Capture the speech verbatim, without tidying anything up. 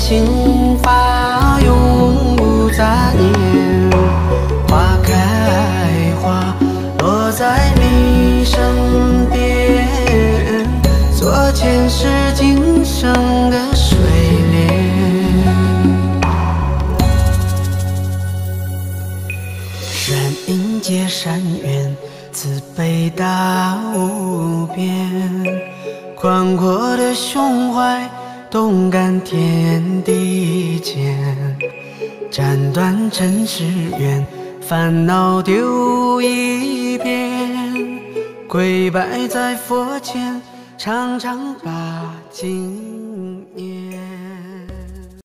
心发永不杂念，花开花落在你身边，做前世今生的水莲。善因结善缘，慈悲大无边，宽阔的胸怀，动感天地间，斩断尘世缘，烦恼丢一边，跪拜在佛前，常常把经